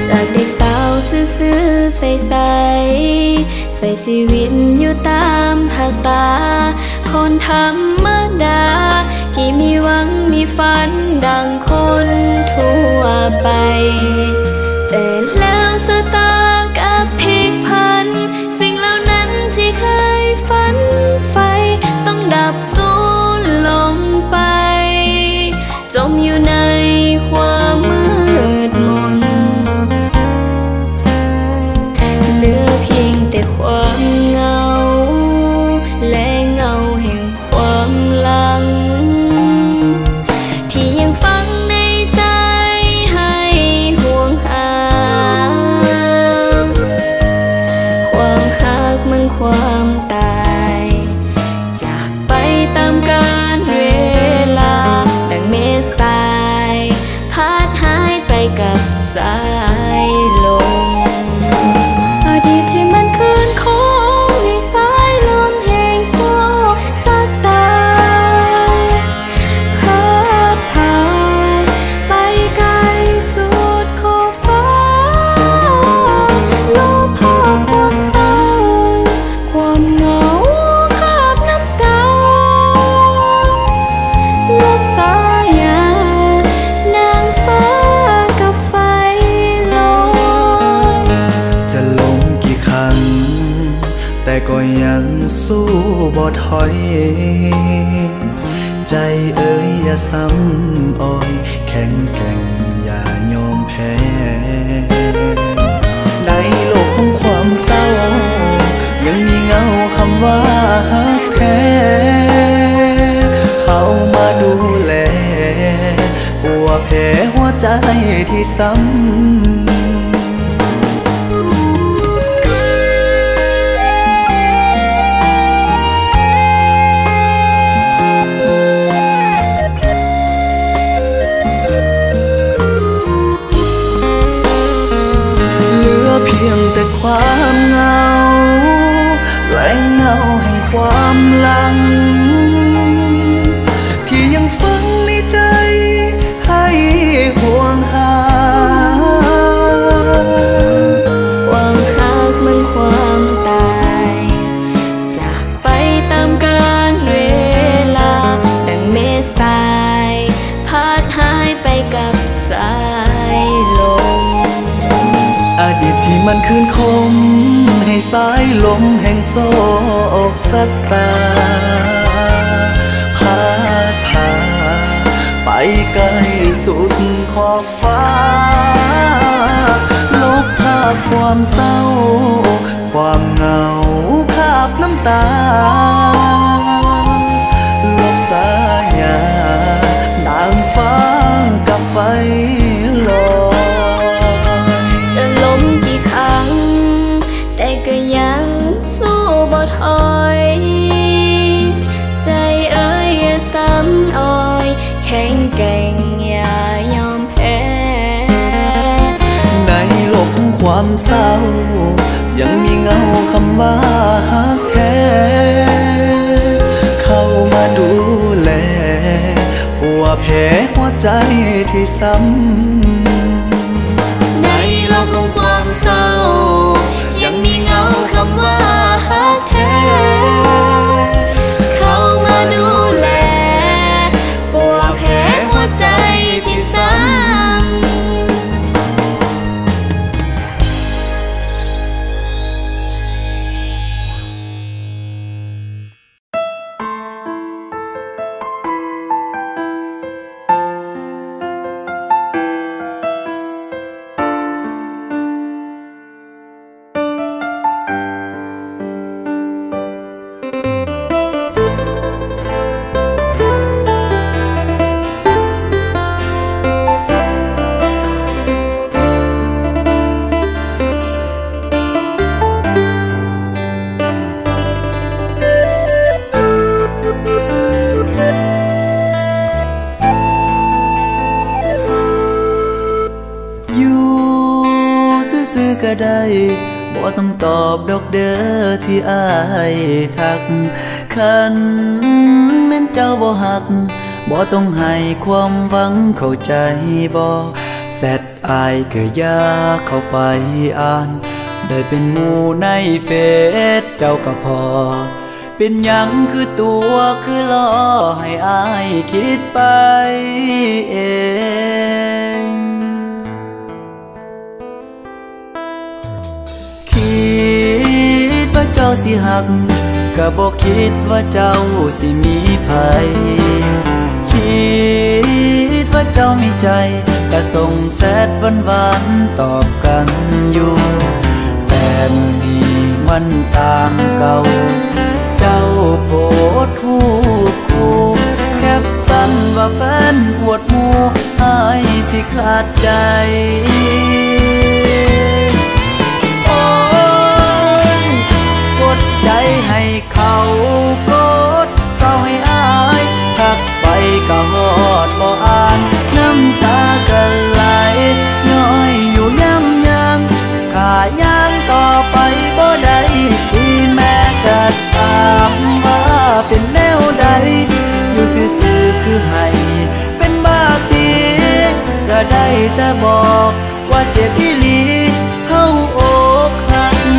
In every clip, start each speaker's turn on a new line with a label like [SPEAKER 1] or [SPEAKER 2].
[SPEAKER 1] จากเด็กสาวซื่อๆใสๆใส่ชีวิตอยู่ตามภาษาคนธรรมดาที่มีหวังมีฝันดังคนทั่วไปแต่แล้วสตากับพลิกผันสิ่งเหล่านั้นที่เคยฝันไฟต้องดับสูญลงไปจมอยู่ในความมืดมนเหลือเพียงแต่ความเหงาและเงาแห่งความหลังที่ยังฝังในใจให้ห่วงหาความหักมันความตายจากไปตามกาลเวลาดังเมฆทรายพัดหายไปกับสายลมอดีตที่มันคืนคงในสายลมแห่งโศกสักตาพัดผ่านไปไกลสุดขอบฟ้าลบภาพความเศร้าความเหงาคราบน้ำตาลบสายานางฟ้ากับไฟลอย
[SPEAKER 2] จะล้มกี่ครั้งแต่ก็ยังสู้บ่ถอยใจเอ๋ยอย่าซ้ำอ้อยแข็งแกร่งอย่ายอมแพ้ในโลกของความเศร้ายังมีเงาคำว่าฮักแท้เข้ามาดูแลปัวแผลหัวใจที่ซ้ำเพียงแต่ความเหงาและเงาแห่งความหลังที่ยังฝังในใจให้ห่วงหา
[SPEAKER 1] ความหักมันความตายจากไปตามกาลเวลาดังเมฆทรายพัดหายไปกับสายลม
[SPEAKER 2] อดีตที่มันคืนคมให้สายลมแห่งโศกสัตตาพัดพาไปไกลสุดขอบฟ้าลบภาพความเศร้าความเหงาคราบน้ำตาลบสายานางฟ้ากับไฟลอย
[SPEAKER 1] จะล้มกี่ครั้งแต่ก็ยังสู้บ่ถอยใจเอ๋ยอย่าซ้ำอ้อยแข็งแกร่งอย่ายอมแพ้
[SPEAKER 2] ในโลกของความเศร้ายังมีเงาคำว่าฮักแท้เข้ามาดูแลปัวแผลหัวใจที่ซ้ำ
[SPEAKER 1] ในโลกของความเศร้ายังมีเงาคำว่าฮักแท้เข้ามาดูแลปัวแผลหัวใจที่ซ้ำ
[SPEAKER 2] ซื่อๆก็ได้บ่ต้องตอบดอกเด้อที่อายทักคันแม่นเจ้าบ่ฮักบ่ต้องให้ความหวังเข้าใจบ่แซดอายก็อย่าเข้าไปอ่านได้เป็นหมู่ในเฟซเจ้าก็พอเป็นหยังคือตัวคือล่อให้อายคิดไปเองคิดว่าเจ้าสิหักก็บอกคิดว่าเจ้าสิมีภัยคิดว่าเจ้ามีใจก็ส่งแซดหวานๆตอบกันอยู่แต่มือนี้มันต่างเก่าเจ้าโพสต์รูปคู่แคปชั่นว่าแฟนอวดหมู่อายสิขาดใจโอ้ยกดใจให้เขากดเศร้าให้อายทักไปก็ฮอดบ่อ่านน้ำตาก็ไหลน้อยอยู่ย้ำยังขาย่างต่อไปบ่ได้ที่แม่ก็ถามว่าเป็นแนวใดอยู่ซื่อๆคือให้เป็นบ้าตีก็ได้แต่บอกว่าเจ็บอีหลีเฮาอกหัก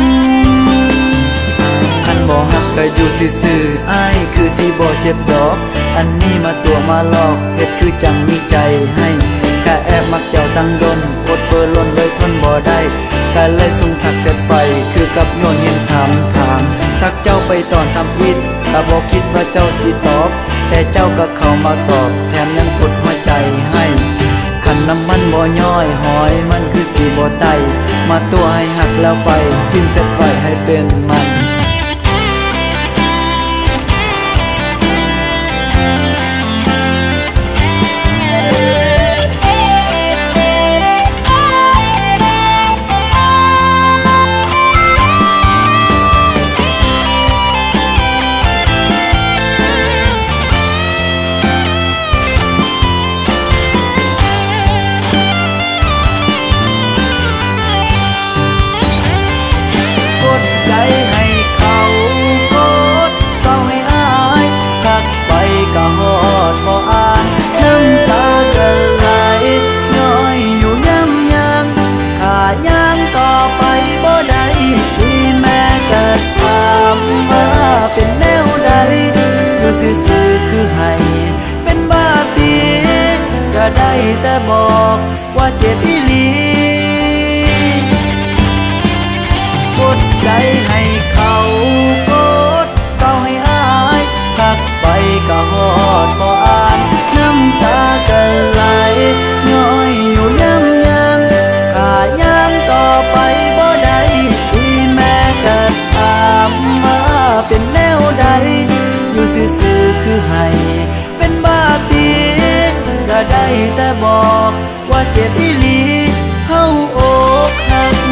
[SPEAKER 2] คันบ่ฮักก็อยู่ซื่อๆอ้ายคือสิบ่เจ็บดอกอันนี้มาตัวมาหลอกเฮ็ดคือจังมีใจให้ก็แอบมักเจ้าตั้งดนอดเบอร์ล้นเลยทนบ่ได้ก็เลยส่งทักเสร็จไปคือกับโยนเห็นถามทักเจ้าไปตอนทำอิดก็บ่คิดว่าเจ้าสิตอบแต่เจ้าก็เข้ามาตอบแถมยังกดหัวใจให้คันน้ำมันบ่ย่อยหอยมันคือสิบ่ไตมาตัวให้หักแล้วไปทิ้งเสร็จไว้ให้เป็นมันซื่อๆคือให้เป็นบ้าตีก็ได้แต่บอกว่าเจ็บอีหลีกดใจให้เขากดเศร้าให้อายทักไปก็ฮอดบ่อ่านน้ำตาก็ไหลย้อยอยู่ย้ำยังขาย่างต่อไปบ่ได้ที่แม่ก็ถามว่าเป็นแนวใดอยู่ซื่อๆคือให้เป็นบ้าตีก็ได้แต่บอกว่าเจ็บอีหลีเฮาอกหัก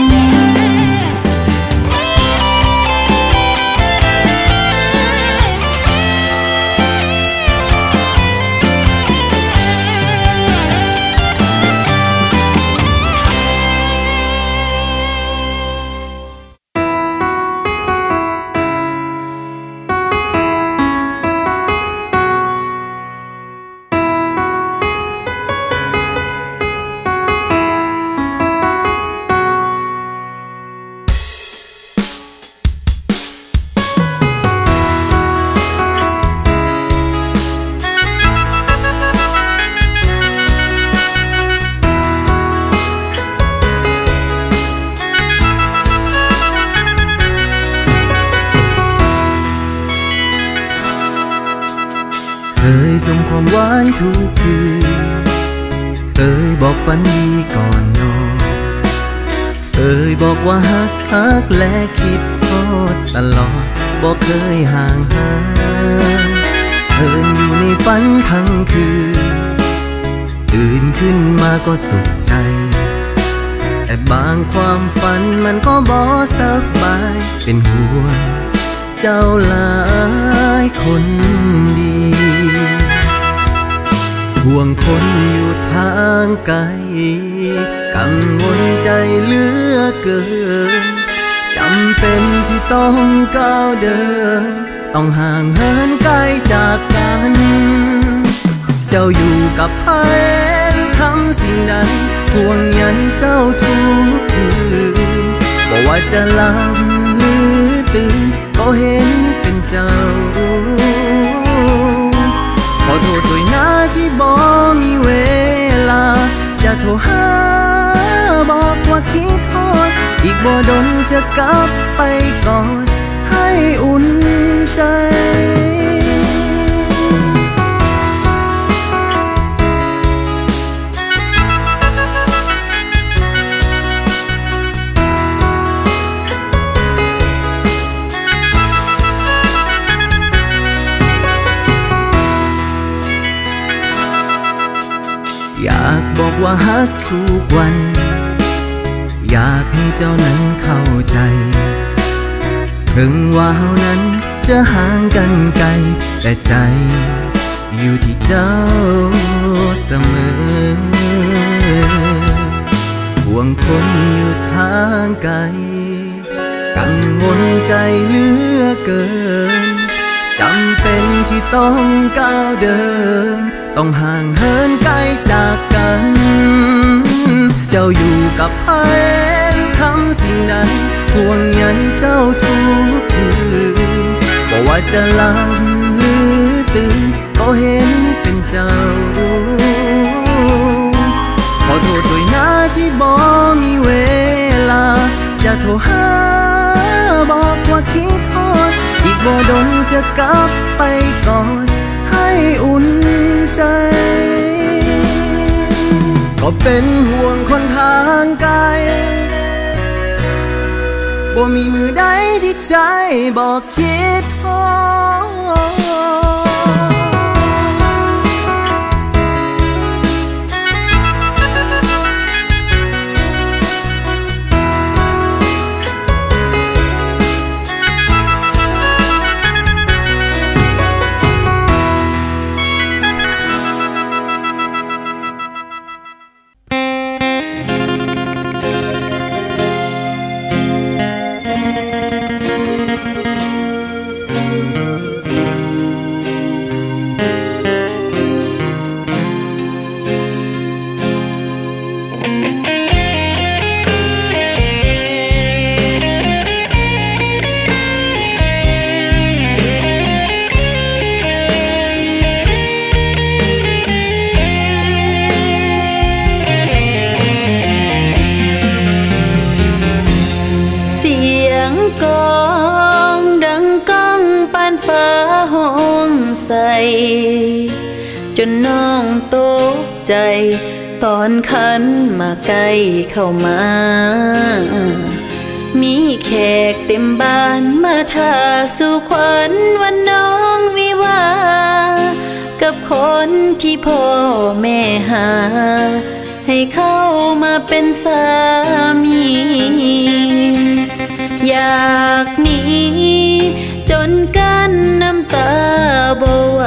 [SPEAKER 3] เคยส่งความหวานทุกคืนเคยบอกฝันดีก่อนนอนเคยบอกว่าฮักและคิดทอดตลอดบอกเคยห่างหายเดินอยู่ในฝันทั้งคืนตื่นขึ้นมาก็สุขใจแต่บางความฝันมันก็บ่สบายเป็นห่วงเจ้าหลายคนดีห่วงคนอยู่ทางไกลกังวลใจเหลือเกินจำเป็นที่ต้องก้าวเดินต้องห่างเหินไกลจากกันเจ้าอยู่กับใครทำสิ่งใดห่วงใยเจ้าทุกคืนบอกว่าจะหลับหรือตื่นก็เห็นเป็นเจ้าขอโทษด้วยนะที่บ่มีเวลาจะโทรหาบอกว่าคิดฮอดอีกบ่ดนจะกลับไปกอดให้อุ่นใจอยากบอกว่าฮักทุกวันอยากให้เจ้านั้นเข้าใจถึงว่าเฮานั้นจะห่างกันไกลแต่ใจอยู่ที่เจ้าเสมอห่วงคนอยู่ทางไกลกังวลใจเหลือเกินจำเป็นที่ต้องก้าวเดินต้องห่างเหินไกลจากกันเจ้าอยู่กับใครทำสิ่งใดห่วงใยเจ้าทุกคืนบอกว่าจะหลับหรือตื่นก็เห็นเป็นเจ้าขอโทษด้วยนะที่บ่มีเวลาจะโทรหาบอกว่าคิดฮอดอีกบ่ดนจะกลับไปกอดให้อุ่นใจก็เป็นห่วงคนทางไกลบ่มีมือใดที่ใจบอกคิดฮอดจนน้องตกใจตอนขันมาใกล้เข้ามามีแขกเต็มบ้านมาท่าสู่ขวัญวันน้องวิวากับคนที่พ่อแม่หาให้เข้ามาเป็นสามีอยากหนีจนกั้นน้ำตาบ่ไหว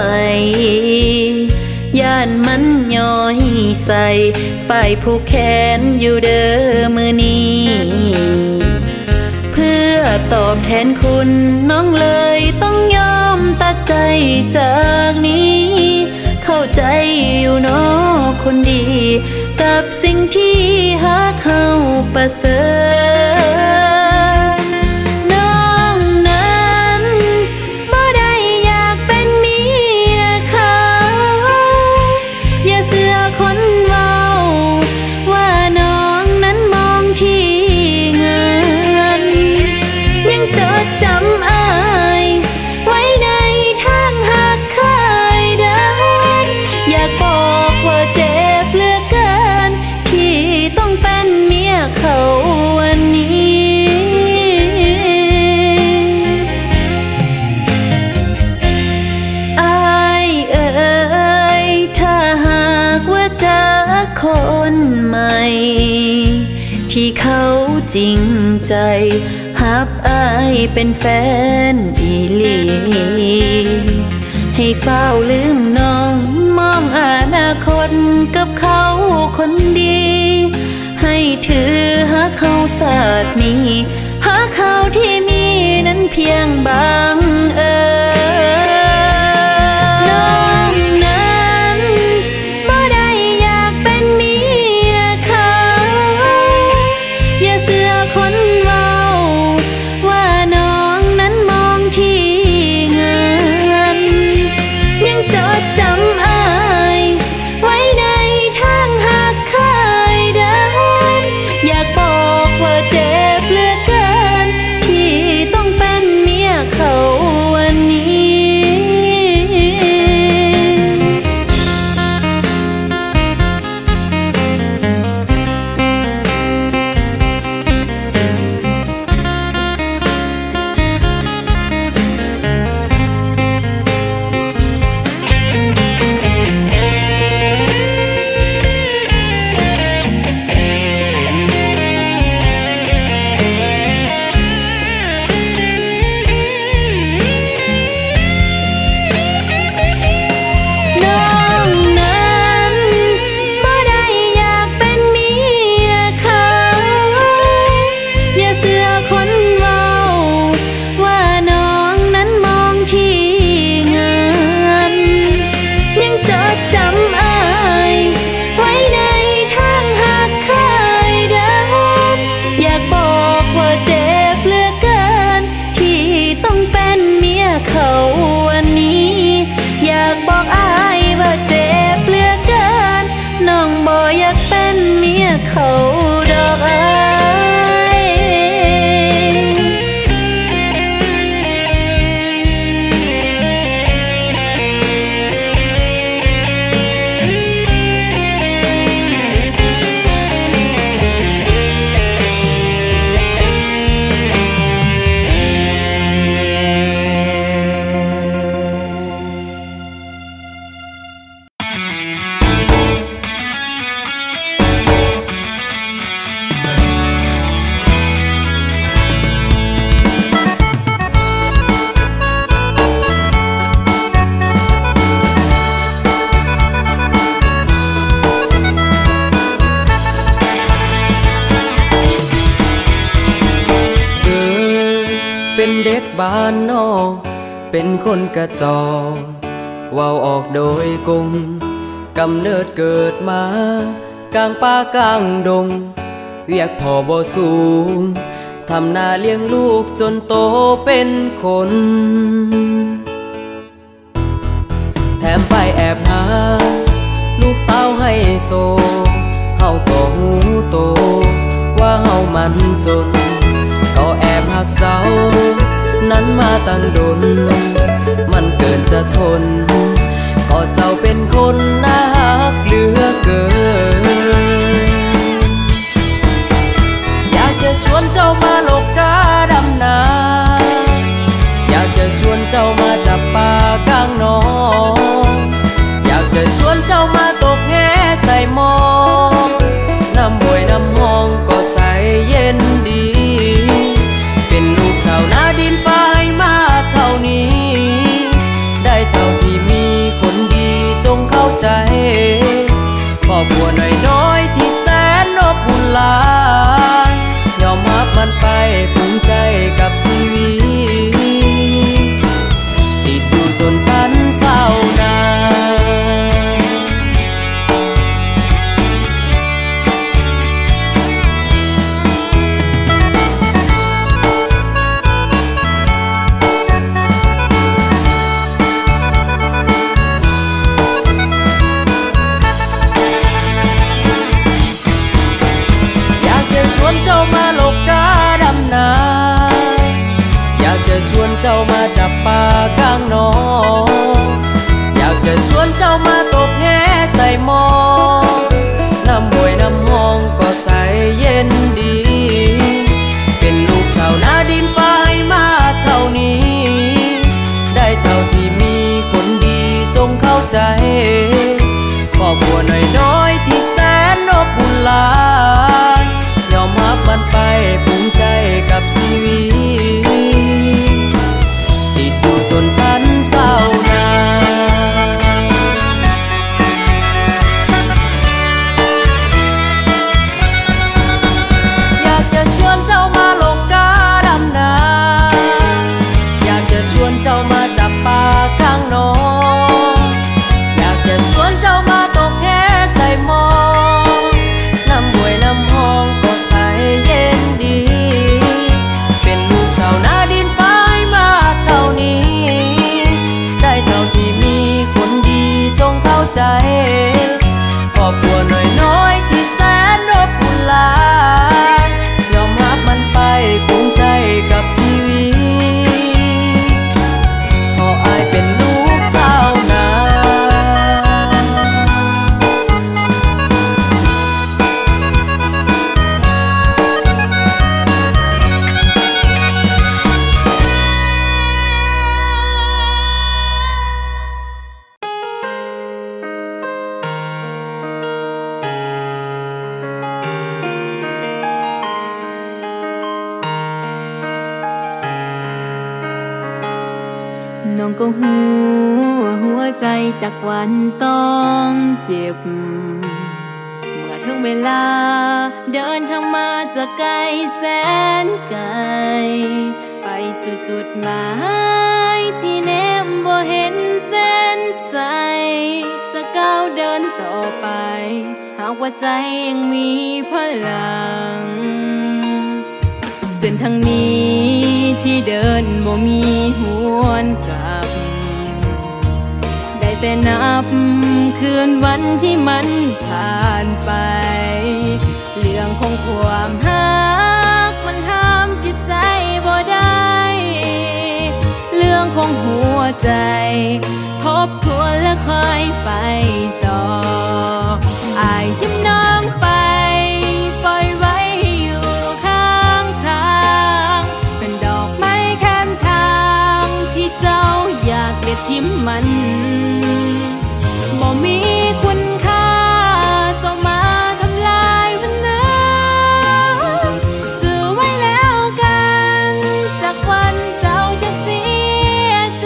[SPEAKER 3] ย่านมันย้อยใส่ฝ่ายผู้แขนอยู่เด้อมือนี้เพื่อตอบแทนคุณน้องเลยต้องยอมตัดใจจากนี้เข้าใจอยู่เนาะคนดีกับสิ่งที่หาเข้าประเสริฐน้องนั้นบ่ได้อยากเป็นเมียเขาอย่าเชื่อคนเว้าว่าน้องนั้นมองที่เงินยังจดจำอ้ายไว้ในทางหักเคยเดินอยากบอกว่าเจ็บเหลือเกินที่ต้องเป็นเมียเขาวันนี้อายเอ่ยถ้าหากว่าเจอคนใหม่ที่เขาจริงใจฮับอายเป็นแฟนอีหลีให้เฝ้าลืมน้องมองอนาคตกับเขาคนดีให้ถือหาเขาศาสตร์นี้หาเขาที่มีนั้นเพียงบางน้องนั้นบ่ได้อยากเป็นเมียเขา
[SPEAKER 4] เป็นเด็กบ้านนอกเป็นคนกระจอกเว้าออกโดยกงกำเนิดเกิดมากลางป่ากลางดงเวียกพอบ่สูงทำนาเลี้ยงลูกจนโตเป็นคนแถมไปแอบหาลูกสาวให้โซเฮาก็หูโตว่าเฮามันจนก็แอบหักเจ้านั้นมาตั้งดนมันเกินจะทนก็เจ้าเป็นคนน่ารักเหลือเกินอยากจะชวนเจ้ามาโลกกาดำนาอยากจะชวนเจ้ามาจับปลากลางหนองอยากจะชวนเจ้ามาตกแง่ใส่หม้อน้ำห้วยน้ำห้องก็ใสเย็นดีเป็นลูกชาวนาดินฟ้าให้มาเท่านี้ได้เท่าที่มีคนดีจงเข้าใจครอบครัวน้อยๆที่แสนอบอุ่นหลายยอมรับมันไปภูมิใจกับชีวิตติดอยู่ส่วนสันเศร้านาชวนเจ้ามาโลกกาดำนาอยากจะชวนเจ้ามาจับปลากลางหนองอยากจะชวนเจ้ามาตกแง่ใส่หม้อน้ำห้วยน้ำห้องก็ใสเย็นดีเป็นลูกชาวนาดินฟ้าให้มาเท่านี้ได้เท่าที่มีคนดีจงเข้าใจครอบครัวน้อยๆที่แสนอบอุ่นหลายยอมรับมันไปภูมิใจกับชีวิตติดอยู่ส่วนสันเศร้านาอยากจะชวนเจ้ามาโลกกาดำนาอยากจะชวนเจ้ามาจับปลากลางหนองอยากจะชวนเจ้ามาตกแง่ใส่หม้อน้ำห้วยน้ำห้องก็ใสเย็นดีเป็นลูกชาวนาดินฟ้าให้มาเท่านี้ได้เท่าที่มีคนดีจงเข้าใจครอบครัวน้อยๆที่แสนอบอุ่นหลายยอมรับมันไปภูมิใจกับชีวิตเพราะอายเป็นลูกชาวนา
[SPEAKER 5] น้องก็หูว่าหัวใจจากวันต้องเจ็บเมื่อถึงเวลาเดินทางมาจากไกลแสนไกลไปสู่จุดหมายที่แนมบ่เห็นเส้นใสจะก้าวเดินต่อไปหากว่าใจยังมีพลังเส้นทางนี้ที่เดินบ่มีหวนกลับได้แต่นับคืนวันที่มันผ่านไปเรื่องของความรักมันห้ามจิตใจบ่ได้เรื่องของหัวใจทบทวนและค่อยไปต่ออายทิ้งน้องไปปล่อยไว้ให้อยู่ข้างทางเป็นดอกไม้แคมทางที่เจ้าอยากเด็ดทิ้มมันบ่มีคุณค่าเจ้ามาทำลายมันนะถือไว้แล้วกันจากวันเจ้าจะเสียใจ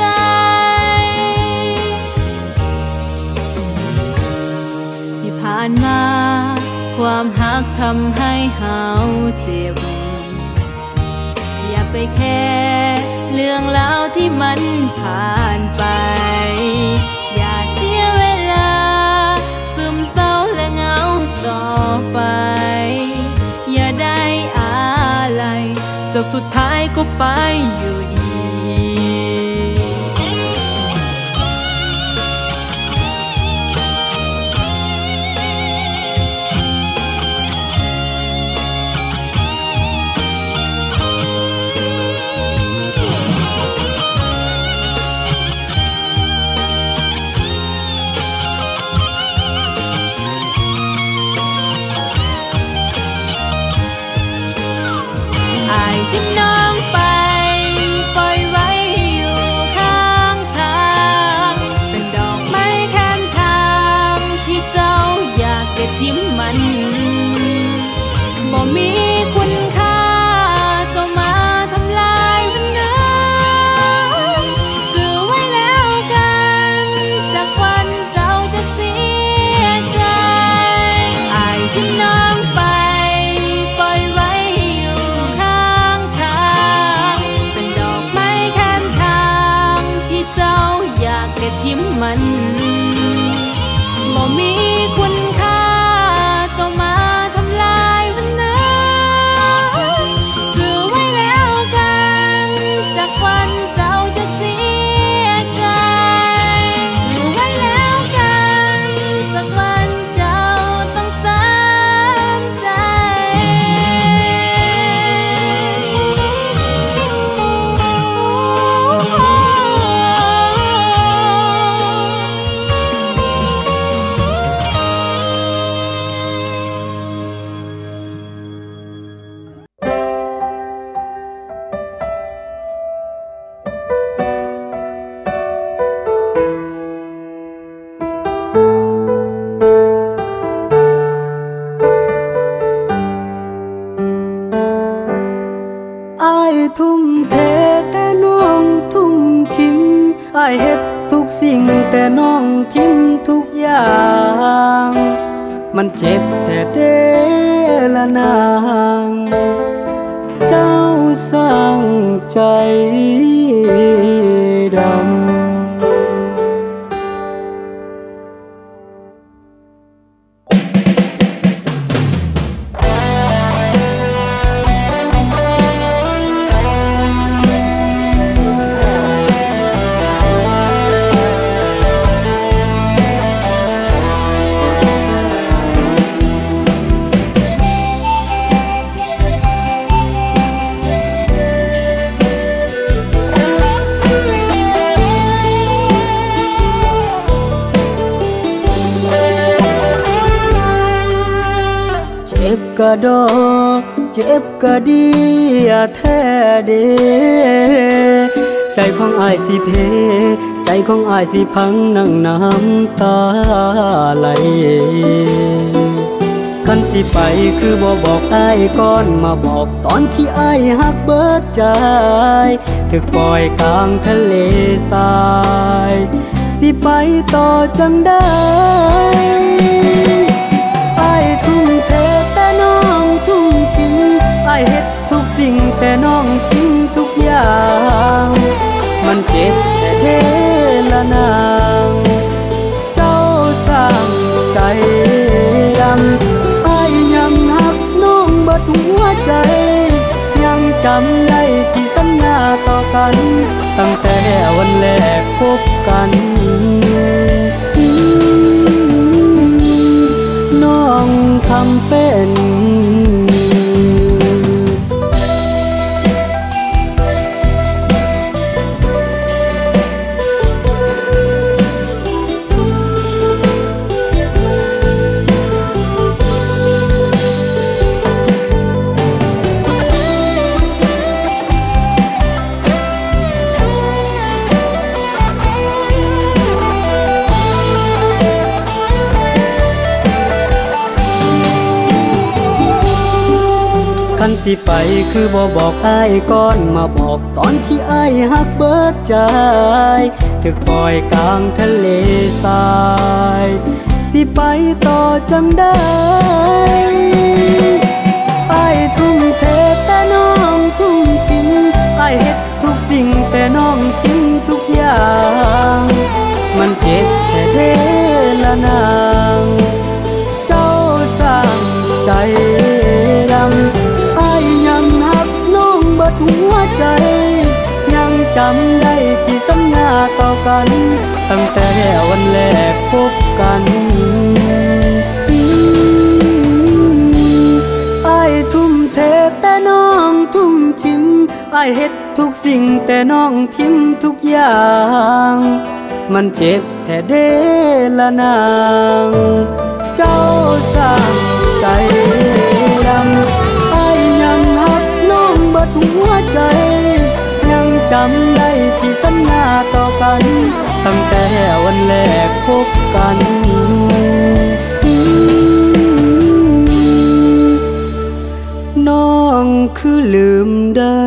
[SPEAKER 5] ที่ผ่านมาความรักทำให้เฮาเจ็บอย่าไปแค่เรื่องราวที่มันผ่านไปอย่าเสียเวลาซึมเศร้าและเหงาต่อไปอย่าได้อะไรจบสุดท้ายก็ไปอยู่ดีทิ้งน้องไปปล่อยไว้อยู่ข้างทางเป็นดอกไม้แค้นทางที่เจ้าอยากเก็บทิ้งมันบ่มีคุณค่าเจ้ามาทำลายวันนั้นถือไว้แล้วกันจากวันเจ้าจะเสียใจอายทิ้งน้องไปปล่อยไว้ทิ้มมันบ่มีคุณค่าเจ้ามาทำลายวันนั้นถือไว้แล้วกันจากวันเจ้าจะเสียใจถือไว้แล้วกันสักวันเจ้าต้องเสียใจ
[SPEAKER 2] ทุ่มเทแต่น้องทุ่มทิมอ้ายเฮ็ดทุกสิ่งแต่น้องทิมทุกอย่างมันเจ็บแต่เดละนางเจ้าสร้างใจดำเจ็บกะดอเจ็บกะดีแท้เดใจของอ้ายสิเพใจของอ้ายสิพังนั่งน้ำตาไหลคันสิไปคือบ่บอกอ้ายก่อนมาบอกตอนที่อ้ายฮักเบิดใจถึกปล่อยกลางทะเลทรายสิไปต่อจังได้อ้ายทุ่มเทแต่น้องทุ่มทิ้งอ้ายเฮ็ดทุกสิ่งแต่น้องทิ้งทุกอย่างมันเจ็บแต่เดละนางเจ้าสร้างใจดำอ้ายยังฮักน้องเบิดหัวใจยังจำได้ที่สัญญาต่อกันตั้งแต่วันแรกพบกันน้องทำเป็น คันสิไปคือบ่บอกอ้ายก่อนมาบอกตอนที่อ้ายฮักเบิดใจถึกปล่อยกลางทะเลทรายสิไปต่อจังได้อ้ายทุ่มเทแต่น้องทุ่มทิ้งอ้ายเฮ็ดทุกสิ่งจำได้ที่สัญญาต่อกันตั้งแต่วันแรกพบกันอ้ายทุ่มเทแต่น้องทุ่มทิมอ้ายเฮ็ดทุกสิ่งแต่น้องทิมทุกอย่างมันเจ็บแท้เด้ละนางเจ้าสร้างใจดำอ้ายยังหักน้องเบิดหัวใจยังจำได้ที่สัญญาต่อกันตั้งแต่วันแรกพบกันน้องคือลืมได้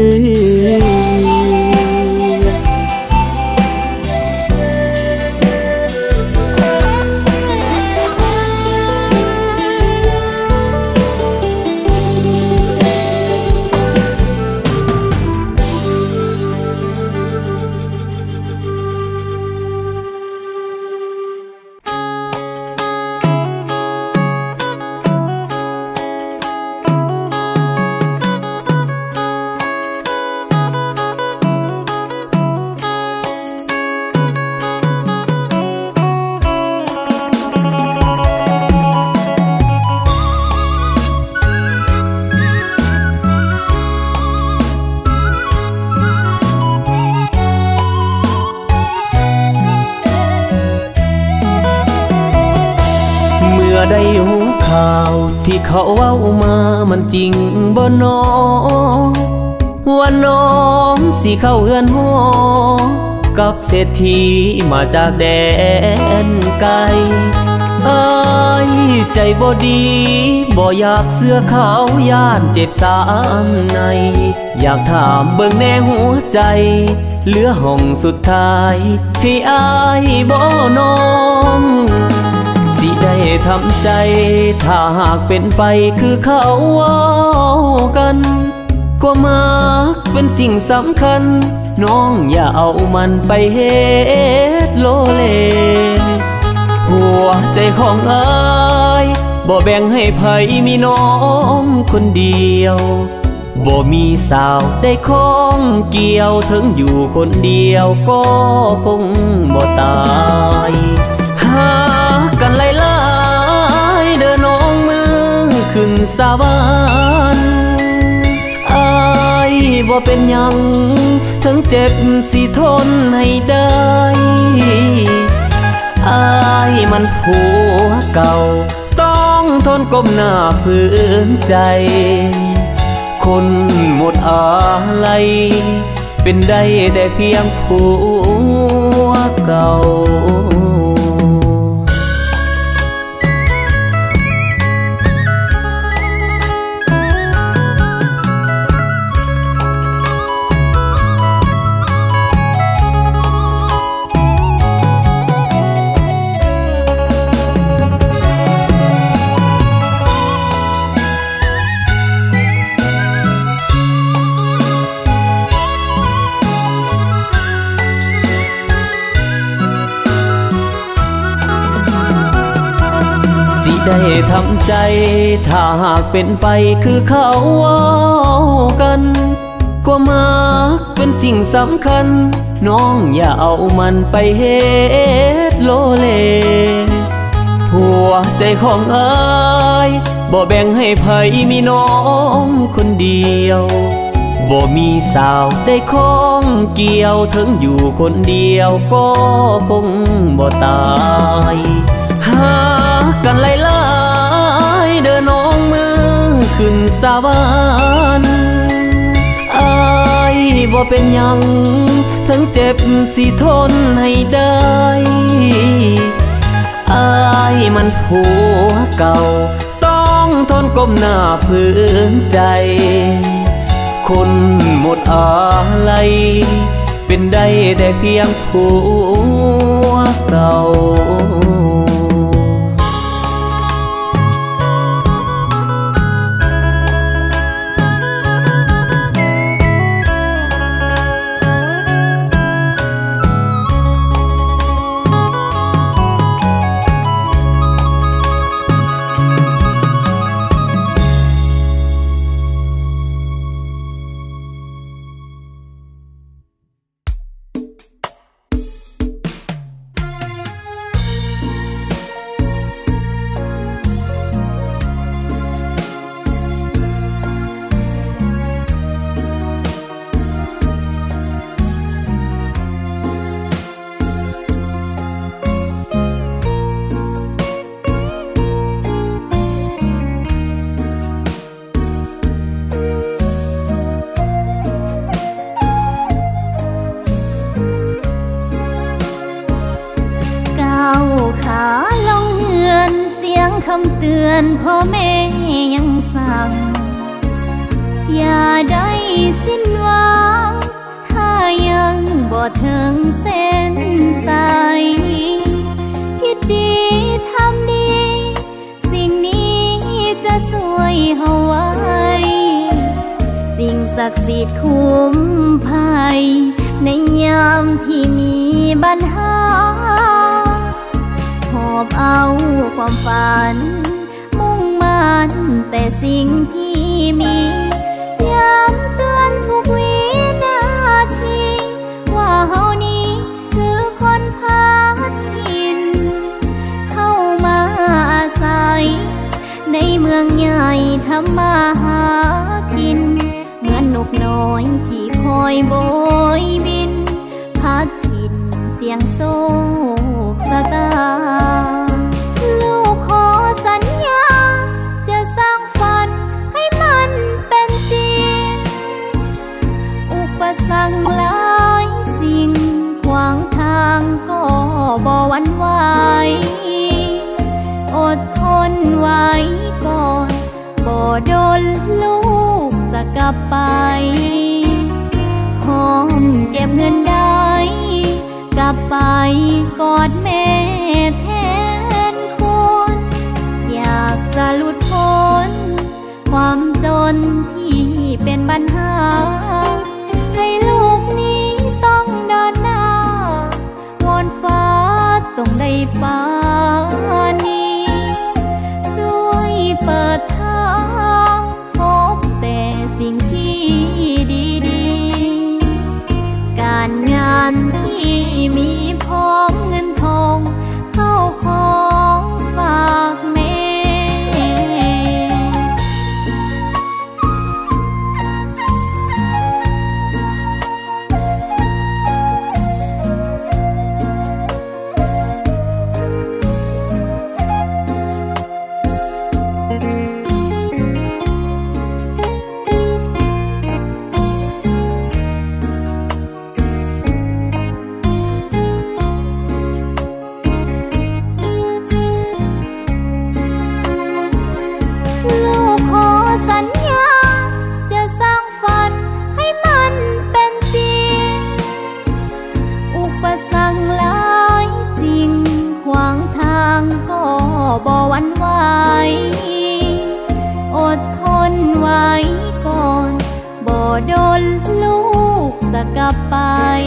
[SPEAKER 2] ได้หูข่าวที่เขาเว้ามามันจริงบ่น้องว่าน้องสิเข้าเฮือนหอกับเศรษฐีมาจากแดนไกลอ้ายใจบ่ดีบ่อยากเสื้อขาวย่านเจ็บสามในอยากถามเบิ่งแน่หัวใจเหลือห้องสุดท้ายให้อ้ายบ่น้องสิได้ทำใจถ้าหากเป็นไปคือเขาเว้ากันก็มักเป็นสิ่งสำคัญน้องอย่าเอามันไปเฮ็ดโลเลหัวใจของอ้ายบ่แบ่งให้ไผมีน้องคนเดียวบ่มีสาวได้ข้องเกี่ยวถึงอยู่คนเดียวก็คงบ่ตายหากันหลายๆเด้อน้องมือขึ้นสวรรค์อ้ายบ่เป็นหยังถึงเจ็บสิทนให้ได้อ้ายมันผัวเก่าต้องทนก้มหน้าฝืนใจคนหมดอะไรเป็นได้แต่เพียงผัวเก่าได้ทำใจถ้าหากเป็นไปคือเขาเว้ากันก็มักเป็นสิ่งสำคัญน้องอย่าเอามันไปเฮ็ดโลเลหัวใจของอ้ายบ่แบ่งให้ไผมีน้องคนเดียวบ่มีสาวได้ข้องเกี่ยวถึงอยู่คนเดียวก็คงบ่ตายหากันหลายๆเด้อน้องมือขึ้นสวรรค์อ้ายบ่เป็นหยังถึงเจ็บสิทนให้ได้อ้ายมันผัวเก่าต้องทนก้มหน้าฝืนใจคนหมดอะไรเป็นได้แต่เพียงผัวเก่า
[SPEAKER 1] ตือนพ่อแม่ยังสั่งอย่าได้สิ้นหวังถ้ายังบ่ถึงเส้นสายคิดดีทำดีสิ่งนี้จะช่วยเฮาไว้สิ่งศักดิ์สิทธิ์คุ้มภัยในยามที่มีปัญหาหอบเอาความฝันมุ่งมั่นแต่สิ่งที่มีย้ำเตือนทุกวินาทีว่าเฮานี้คือคนพัดถิ่นเข้ามาอาศัยในเมืองใหญ่ทำมาหากินเหมือนนกน้อยที่คอยโบยบินพัดถิ่นเสียงโศกสตาลูกขอสัญญาจะสร้างฝันให้มันเป็นจริงอุปสรรคหลายสิ่งขวางทางก็บ่หวั่นไหวอดทนไว้ก่อนบ่โดนลูกจะกลับไปพร้อมเก็บเงินได้กลับไปกอดแม่แทนคุณอยากจะหลุดพ้นความจนที่เป็นปัญหาให้ลูกนี้ต้องเดินหน้าวอนฟ้าจงได้ปานีช่วยเปิดทางพบแต่สิ่งที่ดีๆการงานที่มีพร้อมเงินทองเข้าของฝากแม่สัญญาจะสร้างฝันให้มันเป็นจริงอุปสรรคหลายสิ่งขวางทางก็บ่หวั่นไหวอดทนไว้ก่อนบ่โดนลูกจะกลับไป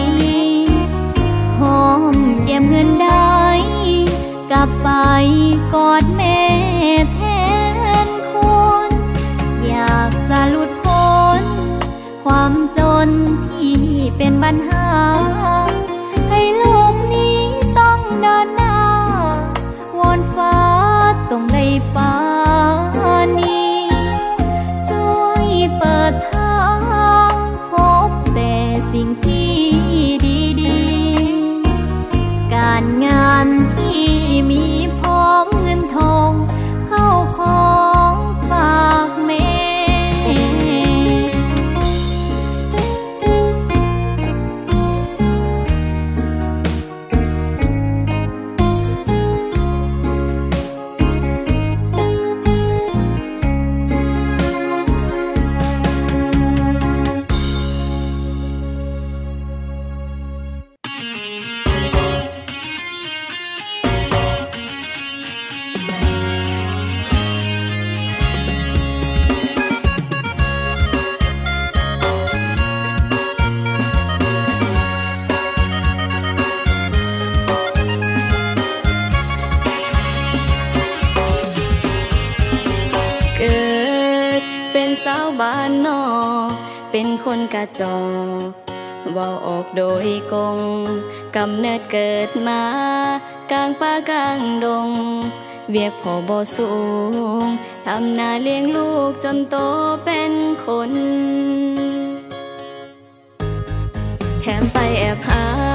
[SPEAKER 1] พร้อมเก็บเงินได้กลับไปกอดแม่แทนคุณอยากจะหลุดพ้นความจนที่เป็นปัญหาให้ลูกนี้ต้องเดินหน้าวอนฟ้าจงได้ปานีช่วยเปิดทางพบแต่สิ่งที่ดีๆการงานที่มีพร้อมเงินทองเข้าของฝากแม่ บ้านนอกเป็นคนกระจอกเว้าออกโดยกงกำเนิดเกิดมากลางป่ากลางดงเวียกพอบ่สูงทำนาเลี้ยงลูกจนโตเป็นคนแถมไปแอบหา